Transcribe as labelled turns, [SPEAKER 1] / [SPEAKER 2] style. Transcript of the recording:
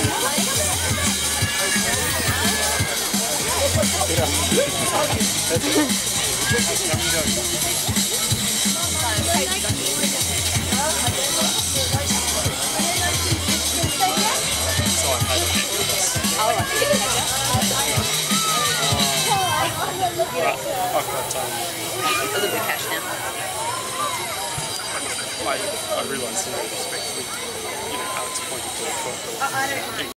[SPEAKER 1] Right, I've got
[SPEAKER 2] A little bit of cash now.
[SPEAKER 1] I realise in retrospect that, Alex pointed to a 12 $12